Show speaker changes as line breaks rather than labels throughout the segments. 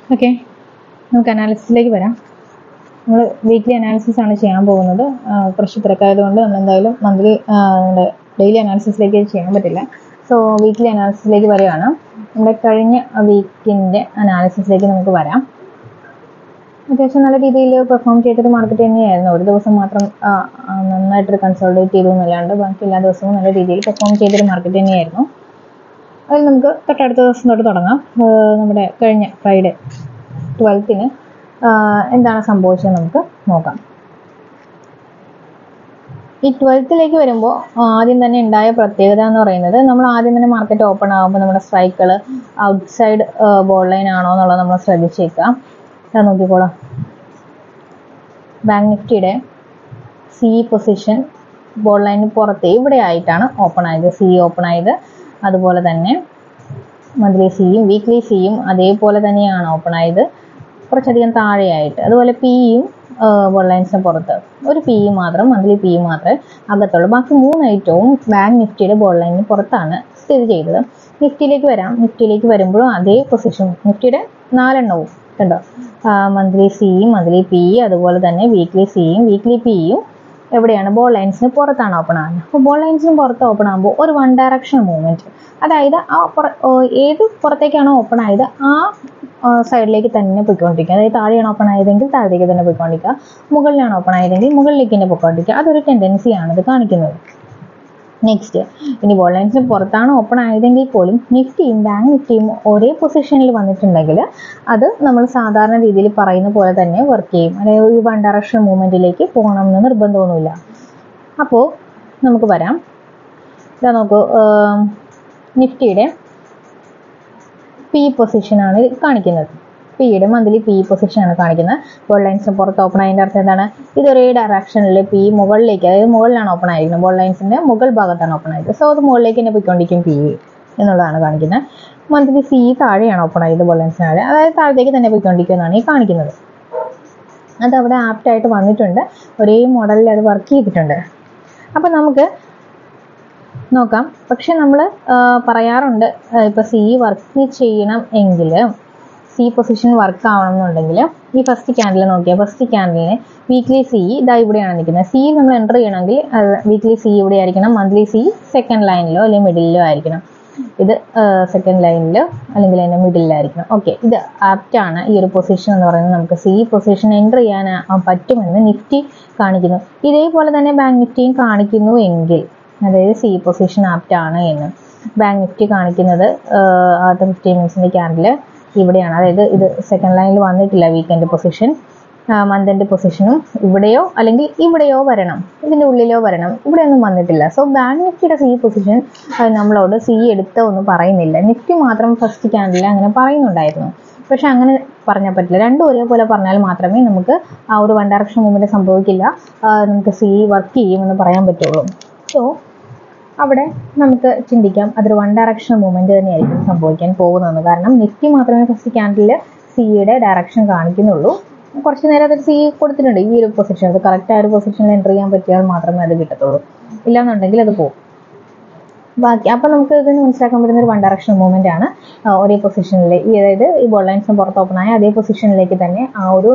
Okay, നമുക്ക് അനാലിസിസിലേക്ക് വരാം. നമ്മൾ വീക്ക്ലി അനാലിസിസ് ആണ് ചെയ്യാൻ പോകുന്നത്. കുറച്ച് തിരക്കായതുകൊണ്ട് നമ്മൾ എന്തായാലും മന്ത്ലി ഡെയിലി അനാലിസിസിലേക്ക് ചെയ്യാൻ പറ്റില്ല. സോ വീക്ക്ലി അനാലിസിസിലേക്ക് വരികയാണ്. നമ്മുടെ കഴിഞ്ഞ വീക്കിൻ്റെ അനാലിസിസിലേക്ക് നമുക്ക് വരാം. അത്യാവശ്യം നല്ല രീതിയിൽ പെർഫോം ചെയ്തൊരു മാർക്കറ്റ് തന്നെയായിരുന്നു. ഒരു ദിവസം മാത്രം നന്നായിട്ടൊരു കൺസോളിഡേറ്റ് ചെയ്തു എന്നല്ലാണ്ട് ബാക്കി എല്ലാ ദിവസവും നല്ല രീതിയിൽ പെർഫോം ചെയ്തൊരു മാർക്കറ്റ് തന്നെയായിരുന്നു. അതിൽ നമുക്ക് തൊട്ടടുത്ത ദിവസം തൊട്ട് തുടങ്ങാം. നമ്മുടെ കഴിഞ്ഞ ഫ്രൈഡേ 12-ന് എന്താണ് സംഭവിച്ചത് നമുക്ക് നോക്കാം. ഈ 12-ലേക്ക് വരുമ്പോൾ ആദ്യം തന്നെ ഉണ്ടായ പ്രത്യേകത എന്ന് പറയുന്നത്, നമ്മൾ ആദ്യം തന്നെ മാർക്കറ്റ് ഓപ്പൺ ആകുമ്പോൾ നമ്മുടെ സ്ട്രൈക്കുകൾ ഔട്ട്സൈഡ് ബോൾ ലൈൻ ആണോ എന്നുള്ളത് നമ്മൾ ശ്രദ്ധിച്ചേക്കാം. നോക്കിക്കോളാം. ബാങ്ക് നിഫ്റ്റിയുടെ സി പൊസിഷൻ ബോൾ ലൈനിന് പുറത്ത് ഇവിടെ ആയിട്ടാണ് ഓപ്പൺ ആയത്, സി ഓപ്പൺ ആയത്. അതുപോലെ തന്നെ മന്ത്ലി സിയും വീക്ക്ലി സിയും അതേപോലെ തന്നെയാണ് ഓപ്പൺ ആയത്, കുറച്ചധികം താഴെയായിട്ട്. അതുപോലെ പിയും ബോൾ ലൈൻസിന് പുറത്ത് ഒരു പി മാത്രം, മന്ത്ലി പി മാത്രമേ അകത്തുള്ളൂ. ബാക്കി 3 ഐറ്റവും ബാങ്ക് നിഫ്റ്റിയുടെ ബോൾ ലൈനിന് പുറത്താണ് സ്ഥിതി ചെയ്തത്. നിഫ്റ്റിയിലേക്ക് വരാം. നിഫ്റ്റിയിലേക്ക് വരുമ്പോഴും അതേ പൊസിഷൻ, നിഫ്റ്റിയുടെ 4 എണ്ണവും കണ്ടോ, മന്ത്ലി സിയും മന്ത്ലി പി അതുപോലെ തന്നെ വീക്ക്ലി സിയും വീക്ക്ലി പിയും എവിടെയാണ്, ബോൾ ലൈൻസിന് പുറത്താണ് ഓപ്പൺ ആകുന്നത്. അപ്പോൾ ബോൾ ലൈൻസിന് പുറത്ത് ഓപ്പൺ ആകുമ്പോൾ ഒരു വൺ ഡയറക്ഷൻ മൂവ്മെൻറ്റ്, അതായത് ഏത് പുറത്തേക്കാണോ ഓപ്പൺ ആയത് ആ സൈഡിലേക്ക് തന്നെ പോയിക്കൊണ്ടിരിക്കുക. അതായത് താഴെയാണ് ഓപ്പൺ ആയതെങ്കിൽ താഴത്തേക്ക് തന്നെ പോയിക്കൊണ്ടിരിക്കുക, മുകളിലാണ് ഓപ്പൺ ആയതെങ്കിൽ മുകളിലേക്ക് തന്നെ പോയിക്കൊണ്ടിരിക്കുക. അതൊരു ടെൻഡൻസിയാണ് ഇത് കാണിക്കുന്നത്. നെക്സ്റ്റ്, ഇനി ബോൾ ലൈൻസിന് പുറത്താണ് ഓപ്പൺ ആയതെങ്കിൽ പോലും നിഫ്റ്റിയും ബാങ്ക് നിഫ്റ്റിയും ഒരേ പൊസിഷനിൽ വന്നിട്ടുണ്ടെങ്കിൽ അത് നമ്മൾ സാധാരണ രീതിയിൽ പറയുന്ന പോലെ തന്നെ വർക്ക് ചെയ്യും. അതായത് ഒരു വൺ ഡയറക്ഷൻ മൂവ്മെൻറ്റിലേക്ക് പോകണമെന്ന് നിർബന്ധമൊന്നുമില്ല. അപ്പോൾ നമുക്ക് വരാം. ഇതാ നോക്കൂ, നിഫ്റ്റിയുടെ പി പൊസിഷനാണ് കാണിക്കുന്നത്. പിയുടെ മന്ത്ലി പി പൊസിഷനാണ് കാണിക്കുന്നത്. ബോൾ ലൈൻസിന് പുറത്ത് ഓപ്പൺ ആയതിൻ്റെ അർത്ഥം എന്താണ്, ഇതൊരേ ഡയറക്ഷനിൽ പി മുകളിലേക്ക്, അതായത് മുകളിലാണ് ഓപ്പൺ ആയിരിക്കുന്നത്, ബോൾ ലൈൻസിൻ്റെ മുകൾ ഭാഗത്താണ് ഓപ്പൺ ആയത്. സോ അത് മുകളിലേക്ക് തന്നെ പോയിക്കൊണ്ടിരിക്കും പി എന്നുള്ളതാണ് കാണിക്കുന്നത്. മന്ത്ലി സി താഴെയാണ് ഓപ്പൺ ആയത്, ബോൾ ലൈൻസിന് താഴെ, അതായത് താഴത്തേക്ക് തന്നെ പോയിക്കൊണ്ടിരിക്കുമെന്നാണ് ഈ കാണിക്കുന്നത്. അത് അവിടെ ആപ്റ്റായിട്ട് വന്നിട്ടുണ്ട്, ഒരേ മോഡലിൽ അത് വർക്ക് ചെയ്തിട്ടുണ്ട്. അപ്പം നമുക്ക് നോക്കാം. പക്ഷെ നമ്മൾ പറയാറുണ്ട്, ഇപ്പോൾ സി വർക്ക് ചെയ്യണം എങ്കിൽ, സി പൊസിഷൻ വർക്ക് ആവണം എന്നുണ്ടെങ്കിൽ ഈ ഫസ്റ്റ് ക്യാൻഡിൽ നോക്കിയാൽ, ഫസ്റ്റ് ക്യാൻഡിലിന് വീക്ക്ലി സി ഇതാ ഇവിടെയാണ് നിൽക്കുന്നത്. സി നമ്മൾ എൻ്റർ ചെയ്യണമെങ്കിൽ വീക്ക്ലി സി ഇവിടെ ആയിരിക്കണം, മന്ത്ലി സി സെക്കൻഡ് ലൈനിലോ അല്ലെങ്കിൽ മിഡിലിലോ ആയിരിക്കണം. ഇത് സെക്കൻഡ് ലൈനിലോ അല്ലെങ്കിൽ അതിൻ്റെ മിഡിലായിരിക്കണം. ഓക്കെ, ഇത് ആപ്റ്റാണ്. ഈ ഒരു പൊസിഷൻ എന്ന് പറയുന്നത് നമുക്ക് സി പൊസിഷൻ എൻ്റർ ചെയ്യാൻ പറ്റുമെന്ന് നിഫ്റ്റി കാണിക്കുന്നു. ഇതേപോലെ തന്നെ ബാങ്ക് നിഫ്റ്റിയും കാണിക്കുന്നു എങ്കിൽ, അതായത് സി പൊസിഷൻ ആപ്റ്റാണ് എന്ന് ബാങ്ക് നിഫ്റ്റി കാണിക്കുന്നത് ആദ്യത്തെ 15 മിനിറ്റ്സിൻ്റെ ക്യാൻഡിൽ ഇവിടെയാണ്. അതായത് ഇത് സെക്കൻഡ് ലൈനിൽ വന്നിട്ടില്ല, വീക്കെൻഡ് പൊസിഷൻ. മന്ത് എൻഡ് പൊസിഷനും ഇവിടെയോ അല്ലെങ്കിൽ ഇവിടെയോ വരണം, ഇതിൻ്റെ ഉള്ളിലോ വരണം, ഇവിടെയൊന്നും വന്നിട്ടില്ല. സോ ബാങ്ക് നിഫ്റ്റിയുടെ സി പൊസിഷൻ നമ്മളോട് സി എടുത്തോ ഒന്നും പറയുന്നില്ല. നിഫ്റ്റി മാത്രം ഫസ്റ്റ് ക്യാൻഡിൽ അങ്ങനെ പറയുന്നുണ്ടായിരുന്നു. പക്ഷെ അങ്ങനെ പറഞ്ഞാൽ പറ്റില്ല. രണ്ടും ഒരേപോലെ പറഞ്ഞാൽ മാത്രമേ നമുക്ക് ആ ഒരു വൺ ഡയറക്ഷൻ മൂവ്മെൻറ്റ് സംഭവിക്കില്ല, നമുക്ക് സി വർക്ക് ചെയ്യുമെന്ന് പറയാൻ പറ്റുള്ളൂ. സോ അവിടെ നമുക്ക് ചിന്തിക്കാം അതൊരു വൺ ഡയറക്ഷൻ മൂവ്മെൻറ്റ് തന്നെയായിരിക്കും സംഭവിക്കാൻ പോകുന്നതെന്ന്. കാരണം നിഫ്റ്റി മാത്രമേ ഫസ്റ്റ് ക്യാൻഡിൽ സിയുടെ ഡയറക്ഷൻ കാണിക്കുന്നുള്ളൂ. കുറച്ച് നേരം അതൊരു സി കൊടുത്തിട്ടുണ്ട് ഈ ഒരു പൊസിഷൻ. അത് കറക്റ്റ് ആ ഒരു പൊസിഷനിൽ എൻ്റർ ചെയ്യാൻ പറ്റിയാൽ മാത്രമേ അത് കിട്ടത്തുള്ളൂ, ഇല്ലാന്നുണ്ടെങ്കിൽ അത് പോകും. ബാക്കി അപ്പം നമുക്ക് ഇതിന് മനസ്സിലാക്കാൻ പറ്റുന്ന ഒരു വൺ ഡയറക്ഷൻ മൂവ്മെൻ്റ് ആണ്. ഒരേ പൊസിഷനിൽ, അതായത് ഈ ബോൾ ലൈൻസിന് പുറത്ത് ഓപ്പൺ ആയ അതേ പൊസിഷനിലേക്ക് തന്നെ ആ ഒരു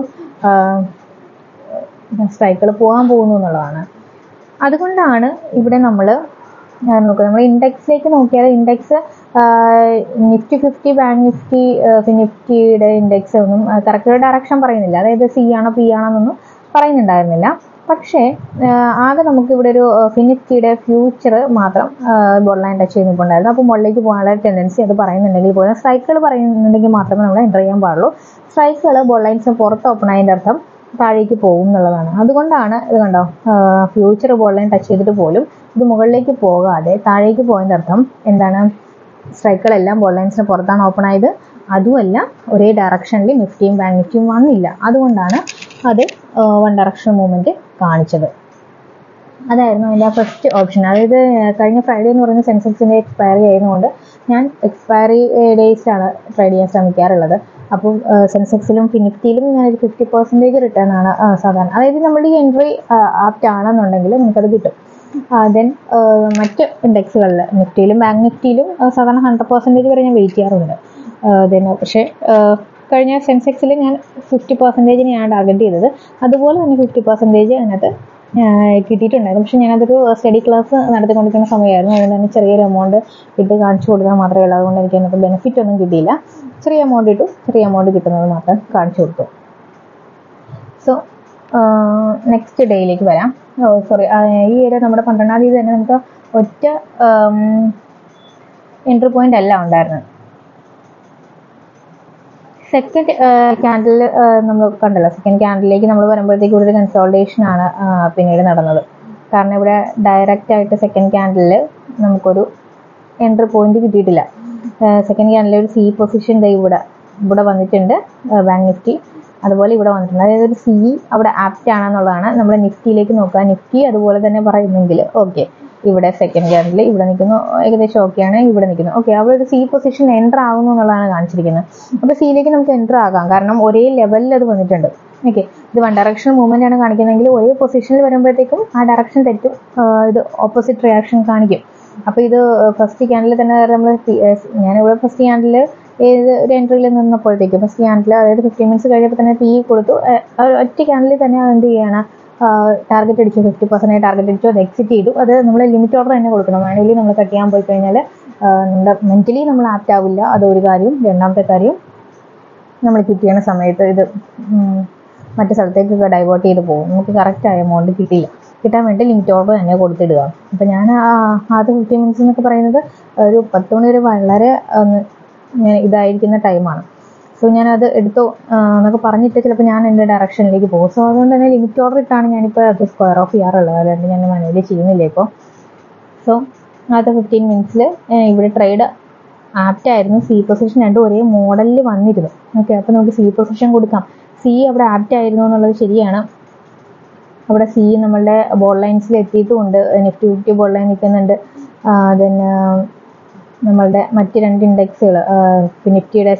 സ്ട്രൈക്കുകൾ പോകാൻ പോകുന്നു എന്നുള്ളതാണ്. അതുകൊണ്ടാണ് ഇവിടെ നമ്മൾ നോക്കുക. നമ്മൾ ഇൻഡെക്സിലേക്ക് നോക്കിയാൽ ഇൻഡെക്സ് നിഫ്റ്റി 50 ബാങ്ക് നിഫ്റ്റി നിഫ്റ്റിയുടെ ഇൻഡെക്സ് ഒന്നും കറക്റ്റ് ഡയറക്ഷൻ പറയുന്നില്ല. അതായത് സി ആണോ പി ആണോ എന്നൊന്നും പറയുന്നുണ്ടായിരുന്നില്ല. പക്ഷേ ആകെ നമുക്കിവിടെ ഒരു നിഫ്റ്റിയുടെ ഫ്യൂച്ചർ മാത്രം ബോൾ ലൈൻ ടച്ച് ചെയ്യുന്നുണ്ടായിരുന്നു. അപ്പോൾ മുകളിലേക്ക് പോകാനുള്ള ടെൻഡൻസി അത് പറയുന്നുണ്ടെങ്കിൽ പോലും സ്ട്രൈക്കുകൾ പറയുന്നുണ്ടെങ്കിൽ മാത്രമേ നമ്മൾ എൻ്റർ ചെയ്യാൻ പാടുള്ളൂ. സ്ട്രൈക്കുകൾ ബോൾ ലൈൻസിന് പുറത്ത് ഓപ്പൺ ആയതിൻ്റെ അർത്ഥം താഴേക്ക് പോകും എന്നുള്ളതാണ്. അതുകൊണ്ടാണ് ഇത് കണ്ടോ, ഫ്യൂച്ചർ ബോൾ ലൈൻ ടച്ച് ചെയ്തിട്ട് പോലും ഇത് മുകളിലേക്ക് പോകാതെ താഴേക്ക് പോയതിൻ്റെ അർത്ഥം എന്താണ്, സ്ട്രൈക്കുകളെല്ലാം ബോൾ ലൈൻസിന് പുറത്താണ് ഓപ്പൺ ആയത്. അതുമല്ല ഒരേ ഡയറക്ഷനിൽ നിഫ്റ്റിയും ബാങ്ക് നിഫ്റ്റിയും വന്നില്ല. അതുകൊണ്ടാണ് അത് വൺ ഡയറക്ഷൻ മൂവ്മെൻറ്റ് കാണിച്ചത്. അതായിരുന്നു അതിൻ്റെ ഫസ്റ്റ് ഓപ്ഷൻ. അതായത് കഴിഞ്ഞ ഫ്രൈഡേ എന്ന് പറയുന്ന സെൻസെക്സിൻ്റെ എക്സ്പയറി ആയതുകൊണ്ട് ഞാൻ എക്സ്പയറി ഡേയ്സിലാണ് ട്രേഡ് ചെയ്യാൻ ശ്രമിക്കാറുള്ളത്. അപ്പം സെൻസെക്സിലും നിഫ്റ്റിയിലും ഞാനൊരു 50% റിട്ടേൺ ആണ് സാധാരണ. അതായത് നമ്മുടെ ഈ എൻട്രി ആപ്റ്റ് ആണെന്നുണ്ടെങ്കിൽ നമുക്കത് കിട്ടും. ദെൻ മറ്റ് ഇൻഡെക്സുകളിൽ നിഫ്റ്റിയിലും ബാങ്ക് നിഫ്റ്റിയിലും സാധാരണ 100% വരെ ഞാൻ വെയിറ്റ് ചെയ്യാറുണ്ട്. ദെൻ പക്ഷേ കഴിഞ്ഞ സെൻസെക്സിൽ ഞാൻ 50% ഞാൻ ടാർഗറ്റ് ചെയ്തത്, അതുപോലെ തന്നെ 50% അതിനകത്ത് കിട്ടിയിട്ടുണ്ടായിരുന്നു. പക്ഷെ ഞാനതൊരു സ്റ്റഡി ക്ലാസ് നടത്തിക്കൊണ്ടിരിക്കുന്ന സമയമായിരുന്നു. അതുകൊണ്ട് തന്നെ ചെറിയൊരു എമൗണ്ട് ഇട്ട് കാണിച്ചു കൊടുക്കാൻ മാത്രമേ ഉള്ളൂ. അതുകൊണ്ട് എനിക്ക് അതിനകത്ത് ബെനിഫിറ്റ് ഒന്നും കിട്ടിയില്ല. ചെറിയ എമൗണ്ട് ഇട്ടു, ചെറിയ എമൗണ്ട് കിട്ടുന്നത് മാത്രം കാണിച്ചു കൊടുത്തു. സോ നെക്സ്റ്റ് ഡേയിലേക്ക് വരാം. സോറി, ഈ ഒരു നമ്മുടെ 12-ാം തീയതി തന്നെ നമുക്ക് ഒറ്റ എൻട്രി പോയിന്റ് അല്ല ഉണ്ടായിരുന്നത്. സെക്കൻഡ് ക്യാൻഡിൽ നമ്മൾ കണ്ടല്ലോ, സെക്കൻഡ് ക്യാൻഡിലേക്ക് നമ്മൾ വരുമ്പോഴത്തേക്ക് ഇവിടെ ഒരു കൺസോൾട്ടേഷൻ ആണ് പിന്നീട് നടന്നത്. കാരണം ഇവിടെ ഡയറക്റ്റ് ആയിട്ട് സെക്കൻഡ് ക്യാൻഡിൽ നമുക്കൊരു എൻട്രി പോയിന്റ് കിട്ടിയിട്ടില്ല. സെക്കൻഡ് ക്യാൻഡിൽ ഒരു സി പൊസിഷൻ ഇവിടെ വന്നിട്ടുണ്ട് ബാങ്ക് നിഫ്റ്റി, അതുപോലെ ഇവിടെ വന്നിട്ടുണ്ട്. അതായത് ഒരു സി അവിടെ ആപ്റ്റ് ആണെന്നുള്ളതാണ്. നമ്മൾ നിഫ്റ്റിയിലേക്ക് നോക്കുക, നിഫ്റ്റി അതുപോലെ തന്നെ പറയുന്നെങ്കിൽ ഓക്കെ, ഇവിടെ സെക്കൻഡ് ക്യാൻഡിൽ ഇവിടെ നിൽക്കുന്നു, ഏകദേശം ഓക്കെയാണ്. ഇവിടെ നിൽക്കുന്നു ഓക്കെ, അവിടെ ഒരു സി പൊസിഷൻ എൻ്റർ ആകുന്നു എന്നുള്ളതാണ് കാണിച്ചിരിക്കുന്നത്. അപ്പോൾ സിയിലേക്ക് നമുക്ക് എൻ്റർ ആകാം, കാരണം ഒരേ ലെവലിൽ അത് വന്നിട്ടുണ്ട്. ഓക്കെ, ഇത് വൺ ഡയറക്ഷൻ മൂവ്മെൻ്റ് ആണ് കാണിക്കുന്നതെങ്കിൽ ഒരേ പൊസിഷനിൽ വരുമ്പോഴത്തേക്കും ആ ഡയറക്ഷൻ തെറ്റും, ഇത് ഓപ്പോസിറ്റ് റിയാക്ഷൻ കാണിക്കും. അപ്പോൾ ഇത് ഫസ്റ്റ് ക്യാൻഡിൽ തന്നെ നമ്മൾ ഞാനിവിടെ ഫസ്റ്റ് ക്യാൻഡിൽ ഏത് ഒരു എൻട്രിയിൽ നിന്നപ്പോഴത്തേക്കും ഫസ്റ്റ് ക്യാൻഡിൽ അതായത് 15 മിനിറ്റ്സ് കഴിഞ്ഞപ്പോൾ തന്നെ പി കൊടുത്തു. ഒറ്റ ക്യാൻഡിൽ തന്നെ അത് എന്ത് ചെയ്യാണ്, ടാർഗറ്റ് അടിച്ചു, 50% ടാർഗറ്റ് അടിച്ചു, അത് എക്സിറ്റ് ചെയ്തു. അത് നമ്മൾ ലിമിറ്റ് ഓർഡർ തന്നെ കൊടുക്കണം. മാനുവലി നമ്മൾ കട്ട് ചെയ്യാൻ പോയി കഴിഞ്ഞാൽ നമ്മുടെ മെൻ്റലി നമ്മൾ ആപ്റ്റ് ആവില്ല, അതൊരു കാര്യം. രണ്ടാമത്തെ കാര്യം, നമ്മൾ കിറ്റ് ചെയ്യണ സമയത്ത് ഇത് മറ്റു സ്ഥലത്തേക്കൊക്കെ ഡൈവേർട്ട് ചെയ്ത് പോകും, നമുക്ക് കറക്റ്റായ എമൗണ്ട് കിട്ടില്ല. കിട്ടാൻ വേണ്ടി ലിമിറ്റ് ഓർഡർ തന്നെ കൊടുത്തിടുക. അപ്പോൾ ഞാൻ ആദ്യം 15 മിനിറ്റ്സ് എന്നൊക്കെ പറയുന്നത് ഒരു 10 മണി വരെ വളരെ ഇതായിരിക്കുന്ന ടൈമാണ്. സോ ഞാനത് എടുത്തോ എന്നൊക്കെ പറഞ്ഞിട്ട് ചിലപ്പോൾ ഞാൻ എൻ്റെ ഡയറക്ഷനിലേക്ക് പോകും. സോ അതുകൊണ്ട് തന്നെ ലിമിറ്റ് ഓർഡർ ഇട്ടാണ് ഞാനിപ്പോൾ അത് സ്ക്വയർ ഓഫ് ചെയ്യാറുള്ളത്, അതുകൊണ്ട് ഞാൻ മാനുവലി ചെയ്യുന്നില്ല ഇപ്പോൾ. സോ ആദ്യത്തെ 15 മിനിറ്റ്സിൽ ഇവിടെ ട്രേഡ് ആപ്റ്റ് ആയിരുന്നു. സി പൊസിഷൻ രണ്ടും ഒരേ മോഡലിൽ വന്നിരുന്നു. ഓക്കെ, അപ്പോൾ നമുക്ക് സി പൊസിഷൻ കൊടുക്കാം. സി അവിടെ ആപ്റ്റ് ആയിരുന്നു എന്നുള്ളത് ശരിയാണ്. അവിടെ സി നമ്മളുടെ ബോൾ ലൈൻസിൽ എത്തിയിട്ടുമുണ്ട്. നിഫ്റ്റി 50 ബോൾ ലൈൻ നിൽക്കുന്നുണ്ട്. പിന്നെ നമ്മളുടെ മറ്റ് രണ്ട് ഇൻഡെക്സുകൾ നിഫ്റ്റിയുടെ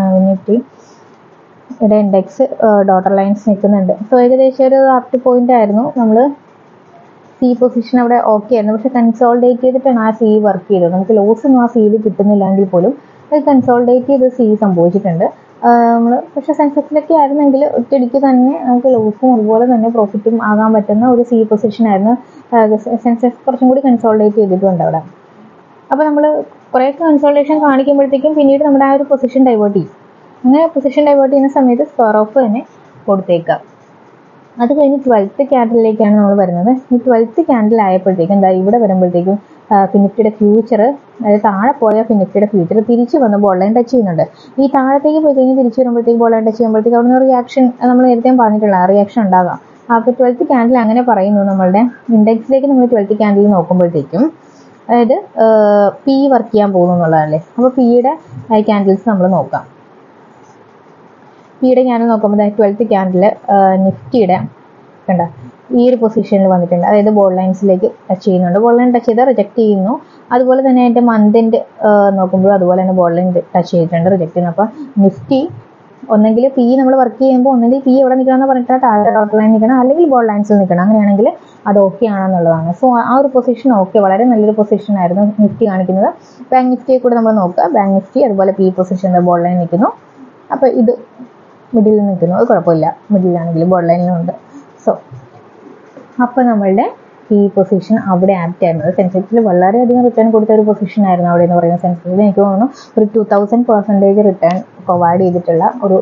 ഇൻഡെക്സ് ഡോട്ടർ ലൈൻസ് നിൽക്കുന്നുണ്ട്. സോ ഏകദേശം ഒരു ആപ്റ്റ് പോയിന്റ് ആയിരുന്നു. നമ്മൾ സി പൊസിഷൻ അവിടെ ഓക്കെ ആയിരുന്നു, പക്ഷെ കൺസോൾഡേറ്റ് ചെയ്തിട്ടാണ് ആ സി വർക്ക് ചെയ്തത്. നമുക്ക് ലോസ് ഒന്നും ആ സിയിൽ കിട്ടുന്നില്ലെങ്കിൽ പോലും അത് കൺസോൾഡേറ്റ് ചെയ്ത് സി സംഭവിച്ചിട്ടുണ്ട്. നമ്മൾ പക്ഷെ സെൻസെക്സിലൊക്കെ ആയിരുന്നെങ്കിൽ ഒറ്റയടിക്ക് തന്നെ നമുക്ക് ലോസും അതുപോലെ തന്നെ പ്രോഫിറ്റും ആകാൻ പറ്റുന്ന ഒരു സി പൊസിഷൻ ആയിരുന്നു. സെൻസെക്സ് കുറച്ചും കൂടി കൺസോൾഡേറ്റ് ചെയ്തിട്ടുണ്ട് അവിടെ. അപ്പോൾ നമ്മൾ കുറേയൊക്കെ കൺസോൾട്ടേഷൻ കാണിക്കുമ്പോഴത്തേക്കും പിന്നീട് നമ്മുടെ ആ ഒരു പൊസിഷൻ ഡൈവേർട്ട് ചെയ്യും. അങ്ങനെ പൊസിഷൻ ഡൈവേർട്ട് ചെയ്യുന്ന സമയത്ത് സ്ക്വയർ ഓഫ് തന്നെ കൊടുത്തേക്കാം. അത് കഴിഞ്ഞ് 12th ക്യാൻഡിലേക്കാണ് നമ്മൾ വരുന്നത്. ഈ 12th ക്യാൻഡിൽ ആയപ്പോഴത്തേക്കും എന്താ ഇവിടെ വരുമ്പോഴത്തേക്കും ഫിനിഫ്റ്റിയുടെ ഫ്യൂച്ചർ, അതായത് താഴെ പോയ ഫിനിഫ്റ്റിയുടെ ഫ്യൂച്ചർ തിരിച്ച് വന്ന് ബോൾ ലൈൻ ടച്ച് ചെയ്യുന്നുണ്ട്. ഈ താഴത്തേക്ക് പോയി കഴിഞ്ഞ് തിരിച്ച് വരുമ്പോഴത്തേക്ക് ബോൾ ലൈൻ ടച്ച് ചെയ്യുമ്പോഴത്തേക്ക് അവിടെ നിന്ന് റിയാക്ഷൻ നമ്മൾ നേരത്തെ പറഞ്ഞിട്ടുള്ള ആ റിയാക്ഷൻ ഉണ്ടാകാം. അപ്പോൾ 12th ക്യാൻഡിൽ അങ്ങനെ പറയുന്നു. നമ്മളുടെ ഇൻഡെക്സിലേക്ക് നമ്മൾ 12th ക്യാൻഡിൽ നോക്കുമ്പോഴത്തേക്കും അതായത് പി വർക്ക് ചെയ്യാൻ പോകുന്നു എന്നുള്ളതല്ലേ. അപ്പോൾ പിയുടെ ക്യാൻഡിൽസ് നമ്മൾ നോക്കാം. പിയുടെ ക്യാൻഡിൽ നോക്കുമ്പോൾ 12th ക്യാൻഡിൽ നിഫ്റ്റിയുടെ കണ്ട ഈ ഒരു പൊസിഷനിൽ വന്നിട്ടുണ്ട്. അതായത് ബോൾ ലൈൻസിലേക്ക് ടച്ച് ചെയ്യുന്നുണ്ട്. ബോൾ ലൈൻ ടച്ച് ചെയ്താൽ റിജക്ട് ചെയ്യുന്നു. അതുപോലെ തന്നെ അതിൻ്റെ മന്തിൻ്റെ നോക്കുമ്പോൾ അതുപോലെ തന്നെ ബോൾ ലൈൻ ടച്ച് ചെയ്തിട്ടുണ്ട്, റിജക്ട് ചെയ്യുന്നു. അപ്പോൾ നിഫ്റ്റി ഒന്നെങ്കിൽ പി നമ്മൾ വർക്ക് ചെയ്യുമ്പോൾ ഒന്നെങ്കിൽ പി എവിടെ നിൽക്കണം എന്ന് പറഞ്ഞിട്ട് താഴെ ഡോട്ട് ലൈൻ നിൽക്കണം, അല്ലെങ്കിൽ ബോൾ ലൈൻസിൽ നിൽക്കണം. അങ്ങനെയാണെങ്കിൽ അത് ഓക്കെ ആണെന്നുള്ളതാണ്. സോ ആ ഒരു പൊസിഷൻ ഓക്കെ, വളരെ നല്ലൊരു പൊസിഷൻ ആയിരുന്നു നിഫ്റ്റി കാണിക്കുന്നത്. ബാങ്ക് നിഫ്റ്റിയെ കൂടെ നമ്മൾ നോക്കുക. ബാങ്ക് നിഫ്റ്റി അതുപോലെ പി പൊസിഷനിൽ ബോൾ ലൈൻ നിൽക്കുന്നു. അപ്പോൾ ഇത് മിഡിലിൽ നിൽക്കുന്നു, അത് കുഴപ്പമില്ല. മിഡിലാണെങ്കിലും ബോൾ ലൈനിലും ഉണ്ട്. സോ അപ്പോൾ നമ്മളുടെ ഈ പൊസിഷൻ അവിടെ ആപ്റ്റ് ആയിരുന്നത് സെൻസെക്സിൽ വളരെയധികം റിട്ടേൺ കൊടുത്ത ഒരു പൊസിഷൻ ആയിരുന്നു അവിടെ എന്ന് പറയുന്ന സെൻസെക്സിൽ. എനിക്ക് തോന്നുന്നു ഒരു 2000% റിട്ടേൺ പ്രൊവൈഡ് ചെയ്തിട്ടുള്ള ഒരു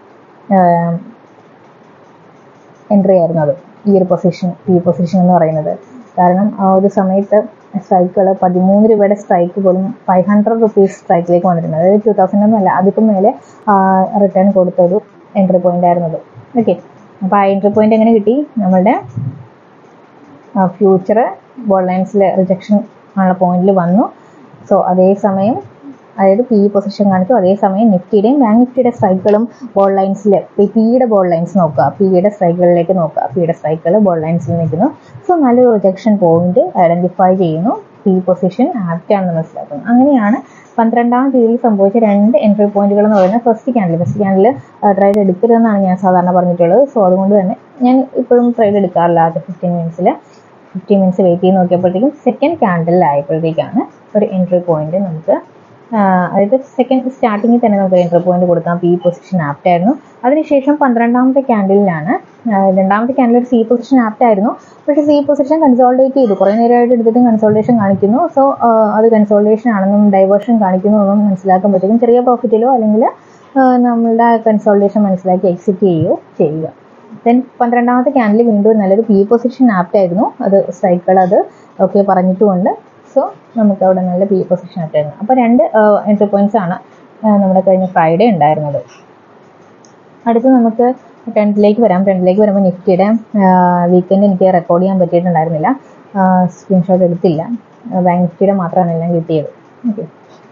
എൻട്രി ആയിരുന്നു അത്, ഈ ഒരു പൊസിഷൻ, ഈ പൊസിഷൻ എന്ന് പറയുന്നത്. കാരണം ആ ഒരു സമയത്ത് സ്ട്രൈക്കുകൾ 13 രൂപയുടെ സ്ട്രൈക്ക് പോലും 500 റുപ്പീസ് സ്ട്രൈക്കിലേക്ക് വന്നിട്ടുണ്ട്. അതായത് 2000 ഒന്നുമല്ല, അതിപ്പം മേലെ റിട്ടേൺ കൊടുത്തൊരു എൻട്രി പോയിന്റ് ആയിരുന്നത്. ഓക്കെ, അപ്പോൾ ആ എൻട്രി പോയിന്റ് എങ്ങനെ കിട്ടി? നമ്മളുടെ ഫ്യൂച്ചർ ബോൾ ലൈൻസിൽ റിജക്ഷൻ ഉള്ള പോയിന്റിൽ വന്നു. സോ അതേസമയം അതായത് പി പൊസിഷൻ കാണിച്ചു. അതേസമയം നിഫ്റ്റിയുടെയും ബാങ്ക് നിഫ്റ്റിയുടെ സ്ട്രൈക്കുകളും ബോൾ ലൈൻസിൽ പിയുടെ ബോൾ ലൈൻസ് നോക്കുക, പിയുടെ സ്ട്രൈക്കുകളിലേക്ക് നോക്കുക. പിയുടെ സ്ട്രൈക്കുകൾ ബോൾ ലൈൻസിൽ നിൽക്കുന്നു. സോ നല്ലൊരു റിജക്ഷൻ പോയിന്റ് ഐഡന്റിഫൈ ചെയ്യുന്നു. പി പൊസിഷൻ ആപ്റ്റ് ആണെന്ന് മനസ്സിലാക്കുന്നു. അങ്ങനെയാണ് 12-ാം തീയതിയിൽ സംഭവിച്ച 2 എൻട്രി പോയിന്റുകൾ എന്ന് പറയുന്നത് ഫസ്റ്റ് ക്യാൻഡിൽ ട്രേഡ് എടുക്കരുതെന്നാണ് ഞാൻ സാധാരണ പറഞ്ഞിട്ടുള്ളത്. സോ അതുകൊണ്ട് തന്നെ ഞാൻ ഇപ്പോഴും ട്രേഡ് എടുക്കാറില്ല. ആദ്യ 15 മിനിറ്റ്സ് വെയിറ്റ് ചെയ്ത് നോക്കിയപ്പോഴത്തേക്കും സെക്കൻഡ് ക്യാൻഡിലായപ്പോഴത്തേക്കാണ് ഒരു എൻട്രി പോയിന്റ് നമുക്ക് അതായത് സെക്കൻഡ് സ്റ്റാർട്ടിങ്ങിൽ തന്നെ നമുക്ക് എൻട്രി പോയിന്റ് കൊടുക്കാം. പി പൊസിഷൻ ആപ്റ്റ് ആയിരുന്നു. അതിനുശേഷം 12ാമത്തെ ക്യാൻഡിലാണ് രണ്ടാമത്തെ ക്യാൻഡിൽ ഒരു സി പൊസിഷൻ ആപ്റ്റ് ആയിരുന്നു. പക്ഷേ സി പൊസിഷൻ കൺസോൾഡേറ്റ് ചെയ്തു. കുറേ നേരമായിട്ട് എടുത്തിട്ടും കൺസോൾട്ടേഷൻ കാണിക്കുന്നു. സോ അത് കൺസോൾട്ടേഷൻ ആണെന്നും ഡൈവേർഷൻ കാണിക്കുന്നു എന്നും മനസ്സിലാക്കാൻ പറ്റും. ചെറിയ പ്രോഫിറ്റിലോ അല്ലെങ്കിൽ നമ്മളുടെ കൺസോൾട്ടേഷൻ മനസ്സിലാക്കി എക്സിറ്റ് ചെയ്യുക. ദെൻ 12ാമത്തെ ക്യാൻഡിൽ വീണ്ടും നല്ലൊരു പി പൊസിഷൻ ആപ്റ്റ് ആയിരുന്നു. അത് സ്ട്രൈക്കുകൾ അത് ഓക്കെ പറഞ്ഞിട്ടുമുണ്ട്. സോ നമുക്ക് അവിടെ നല്ല പി പൊസിഷൻ ആപ്റ്റ് ആയിരുന്നു. അപ്പോൾ 2 എൻട്രി പോയിന്റ്സ് ആണ് നമ്മുടെ കഴിഞ്ഞ ഫ്രൈഡേ ഉണ്ടായിരുന്നത്. അടുത്ത് നമുക്ക് ട്രെൻഡിലേക്ക് വരുമ്പോൾ നിഫ്റ്റിയുടെ വീക്കെൻഡ് എനിക്ക് റെക്കോർഡ് ചെയ്യാൻ പറ്റിയിട്ടുണ്ടായിരുന്നില്ല. സ്ക്രീൻഷോട്ട് എടുത്തില്ല. ബാങ്ക് നിഫ്റ്റിയുടെ മാത്രമാണ് എല്ലാം കിട്ടിയത്. ഓക്കെ,